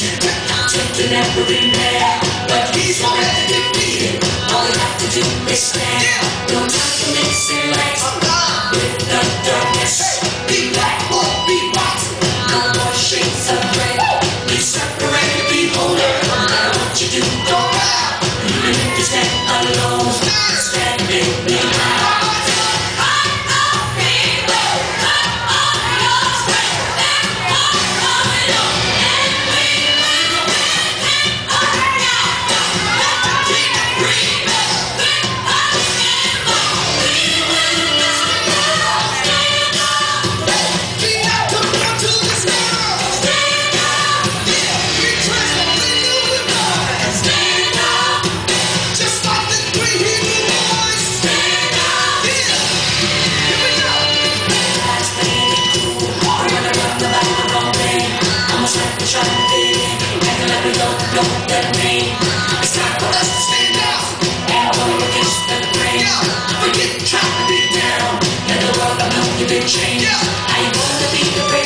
Taking every man, but he's already defeated. All you have to do is stand. No time to mix and legs with the darkness. Be black or be white, no more shades of gray. Be separated, beholder. No matter what you do, don't bow. Even if you stand alone, standing behind. Trying to fit in, acting like we don't know that name. It's time for us to stand out and go against the grain. Forget trying to be down, let the world know you've been changed. How you gonna be the